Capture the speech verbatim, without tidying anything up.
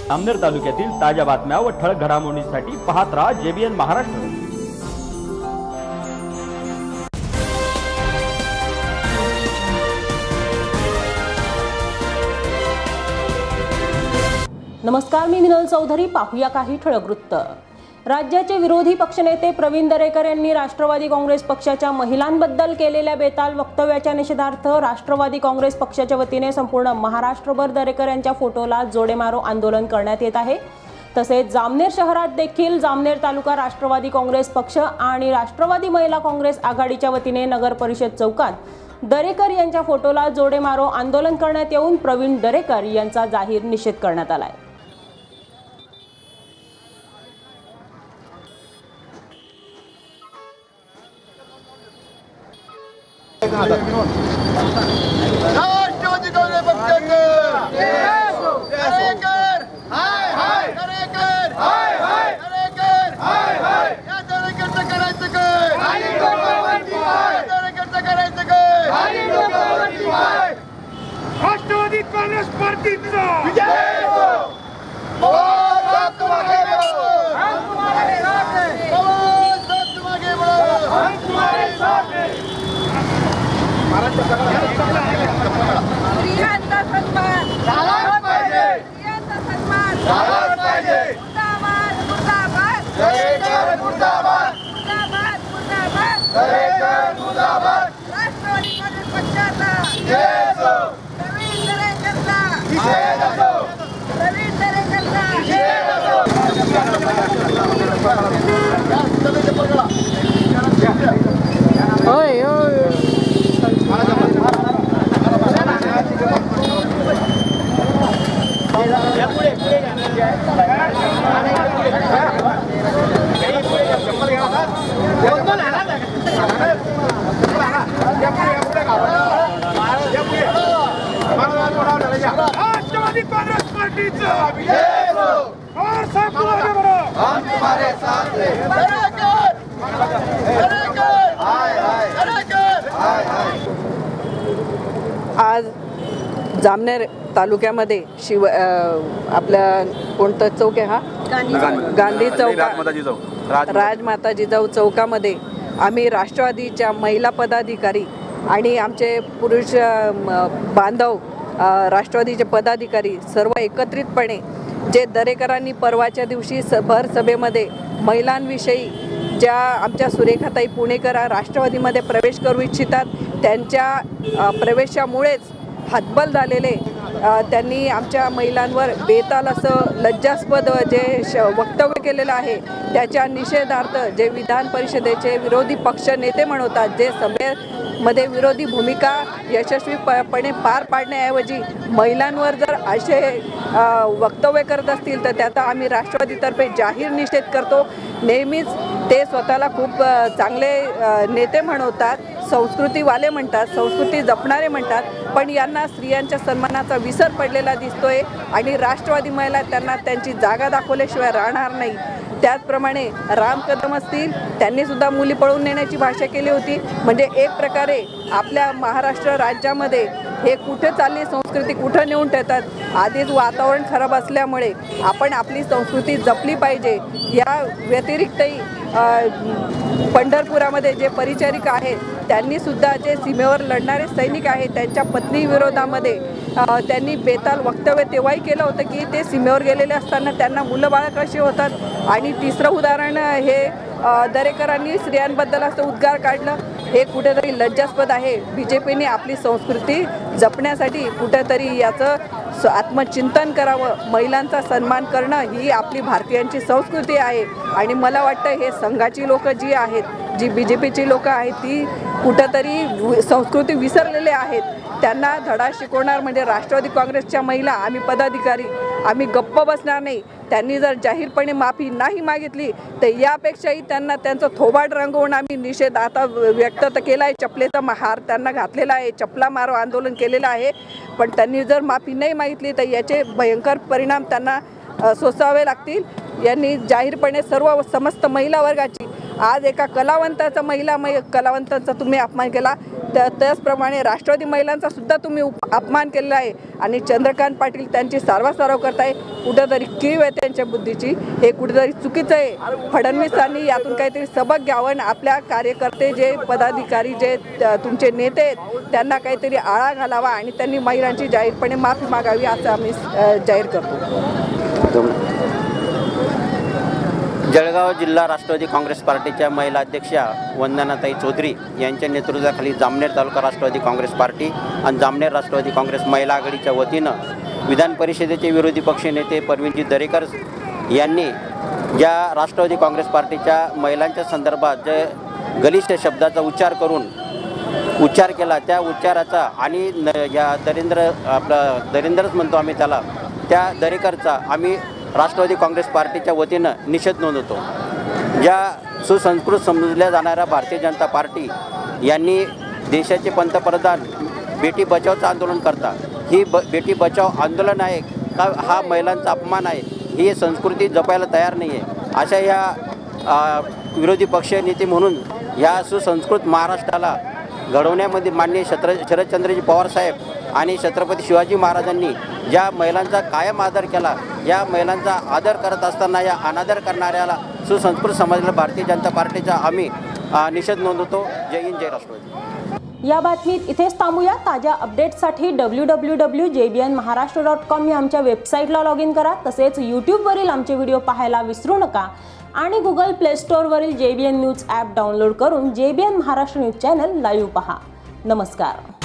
जामनेर तालुक्यातील ताज्या बातम्या व ठळक घडामोडींसाठी पाहत राहा जेबीएन महाराष्ट्र। नमस्कार, मी मिनल चौधरी। पाहूया काही ठळक वृत्त। राज्याचे विरोधी पक्षनेते प्रवीण दरेकर यांनी राष्ट्रवादी काँग्रेस पक्षाच्या महिलांबद्दल केलेल्या बेताल वक्तव्याच्या निषेधार्थ राष्ट्रवादी काँग्रेस पक्षाच्या वतीने संपूर्ण महाराष्ट्रभर दरेकर यांच्या फोटोला जोडे मारो आंदोलन करण्यात येत आहे। तसेच जामनेर शहरात देखील जामनेर तालुका राष्ट्रवादी काँग्रेस पक्ष आणि राष्ट्रवादी महिला काँग्रेस आघाडीच्या वतीने नगर परिषद चौकात दरेकर यांच्या फोटोला जोडे मारो आंदोलन करण्यात येऊन प्रवीण दरेकर यांचा जाहीर निषेध करण्यात आला आहे। राष्ट्रवादी काँग्रेस पक्षाचे दरेकर हाय हाय दरेकर हाय हाय दरेकर हाय हाय या दरेकरचं करायचं काय खाली डोकावरती पाय दरेकरचं करायचं काय खाली डोकावरती पाय राष्ट्रवादी काँग्रेस पार्टीचा विजय हो पवार साथ तुम्हारे बढ़ो हम तुम्हारे साथ हैं पवार साथ तुम्हारे बढ़ो हम तुम्हारे साथ हैं। स्त्रियांचा सन्मान झालाच पाहिजे स्त्रियांचा सन्मान झालाच पाहिजे मुर्दाबाद मुर्दाबाद दरेकर मुर्दाबाद मुर्दाबाद मुर्दाबाद दरेकर मुर्दाबाद राष्ट्रवादी काँग्रेस पक्षाचा जय हो प्रवीण दरेकरचा निषेध असो प्रवीण दरेकरचा निषेध असो। होय होय राष्ट्रवादी काँग्रेस पार्टीचा विजय हो और सब तुम्हारे बढ़ो हम तुम्हारे साथ हैं दरेकर दरेकर हाय हाय दरेकर हाय हाय। आज जामनेर तालुक्यामध्ये शिव आपल्या कोणतं चौक आहे हा गांधी चौका राजमाता जिजाऊ चौकामध्ये आम्ही राष्ट्रवादीच्या महिला पदाधिकारी आणि आमचे पुरुष बांधव राष्ट्रवादीचे पदाधिकारी सर्व एकत्रितपणे जे दरेकरांनी परवाच्या दिवशी स भर सभेमध्ये महिलांविषयी ज्या आमच्या सुरेखाताई पुणेकर राष्ट्रवादीमध्ये प्रवेश करू इच्छितात त्यांच्या प्रवेशामुळेच हतबल झालेले त्यांनी आमच्या महिलांवर बेताल असं लज्जास्पद जे श वक्तव्य केलेलं आहे त्याच्या निषेधार्थ जे विधान परिषदेचे विरोधी पक्ष नेते म्हणतात जे सभेमध्ये विरोधी भूमिका यशस्वीपणे पार पाडण्याऐवजी महिलांवर जर असे वक्तव्य करत असतील तर त्याचा आम्ही राष्ट्रवादीतर्फे जाहीर निषेध करतो। नेहमीच ते स्वतःला खूप चांगले नेते म्हणतात, संस्कृतीवाले म्हणतात, संस्कृती जपणारे म्हणतात, पण यांना स्त्रियांच्या सन्मानाचा विसर पडलेला दिसतोय आणि राष्ट्रवादी महिला त्यांना त्यांची जागा दाखवल्याशिवाय राहणार नाही। त्याचप्रमाणे राम कदम असतील त्यांनी सुद्धा मुली पळून नेण्याची भाषा केली होती। म्हणजे एक प्रकारे आपल्या महाराष्ट्र राज्यामध्ये हे कुठे चालली संस्कृती कुठं नेऊन ठेवतात। आधीच वातावरण खराब असल्यामुळे आपण आपली संस्कृती जपली पाहिजे। या व्यतिरिक्तही पंढरपुरामध्ये जे परिचारिका आहेत त्यांनी सुद्धा जे सीमेवर लढणारे सैनिक आहेत त्यांच्या पत्नी विरोधामध्ये त्यांनी बेताल वक्तव्य तेव्हाही केलं होतं की ते सीमेवर गेलेले असताना त्यांना मुलं बाळं कशी होतात। आणि तिसरं उदाहरण हे दरेकरांनी स्त्रियांबद्दल असं उद्गार काढलं हे कुठेतरी लज्जास्पद आहे। बी जे पीने आपली संस्कृती जपण्यासाठी कुठेतरी याचं आत्मचिंतन करावं। महिलांचा सन्मान करणं ही आपली भारतीयांची संस्कृती आहे आणि मला वाटतं हे संघाची लोक जी आहेत जी बी जे पीची लोक आहेत ती कुठेतरी संस्कृती विसरलेले आहेत। त्यांना धडा शिकवणार म्हणजे राष्ट्रवादी काँग्रेसच्या महिला आम्ही पदाधिकारी आम्ही गप्प बसणार नाही। त्यांनी जर जाहीरपणे माफी नाही मागितली तर यापेक्षाही त्यांना त्यांचं थोबाड रंगवून आम्ही निषेध आता व्यक्त केला आहे। चपलेचा हार त्यांना घातलेला आहे, चपला मारो आंदोलन केलेलं आहे, पण त्यांनी जर माफी नाही मागितली तर याचे भयंकर परिणाम त्यांना सोसावे लागतील। यांनी जाहीरपणे सर्व समस्त महिला वर्गाची आज एका कलावंताचा महिला मै कलावंतांचा तुम्ही अपमान केला, त्या त्याचप्रमाणे राष्ट्रवादी महिलांचा सुद्धा तुम्ही उप अपमान केलेला आहे आणि चंद्रकांत पाटील त्यांची सारवासारव करताय. कुठेतरी कीव आहे त्यांच्या बुद्धीची, हे कुठेतरी चुकीचं आहे. फडणवीसांनी यातून काहीतरी सबक घ्यावं आणि आपल्या कार्यकर्ते जे पदाधिकारी जे तुमचे नेते आहेत त्यांना काहीतरी आळा घालावा आणि त्यांनी महिलांची जाहीरपणे माफी मागावी असं आम्ही जाहीर करतो. जळगाव जिल्हा राष्ट्रवादी काँग्रेस पार्टीच्या महिला अध्यक्षा वंदनाताई चौधरी यांच्या नेतृत्वाखाली जामनेर तालुका राष्ट्रवादी काँग्रेस पार्टी आणि जामनेर राष्ट्रवादी काँग्रेस महिला आघाडीच्या वतीनं विधान परिषदेचे विरोधी पक्षनेते परवीनजी दरेकर यांनी ज्या राष्ट्रवादी काँग्रेस पार्टीच्या महिलांच्या संदर्भात जे गलिष्ठ शब्दाचा उच्चार करून उच्चार केला, त्या उच्चाराचा आणि न या दरिंद्र आपला दरिंद्रच म्हणतो आम्ही त्याला, त्या दरेकरचा आम्ही राष्ट्रवादी काँग्रेस पार्टीच्या वतीनं निषेध नोंदवतो. ज्या सुसंस्कृत समजल्या जाणाऱ्या भारतीय जनता पार्टी यांनी देशाचे पंतप्रधान बेटी बचावचं आंदोलन करता, ही ब बेटी बचाव आंदोलन आहे का हा महिलांचा अपमान आहे, ही संस्कृती जपायला तयार नाही आहे. अशा ह्या विरोधी पक्ष नेते म्हणून ह्या सुसंस्कृत महाराष्ट्राला घडवण्यामध्ये माननीय शत्र शरदचंद्रजी पवारसाहेब आणि छत्रपती शिवाजी महाराजांनी ज्या महिलांचा कायम आदर केला, या महिलांचा आदर करत असताना या अनादर करणाऱ्याला सुसंस्कृत समाजाला भारतीय जनता पार्टीचा आम्ही निषेध नोंदवतो. जय हिंद, जय राष्ट्रवादी. या बातमीत इथेच थांबूया. ताज्या अपडेट्ससाठी W W W J B N Maharashtra dot com या आमच्या वेबसाईटला लॉग इन करा. तसेच यूट्यूबवरील आमचे व्हिडिओ पाहायला विसरू नका आणि गुगल प्ले स्टोअरवरील J B N news app download करून J B N Maharashtra news channel live पहा. नमस्कार.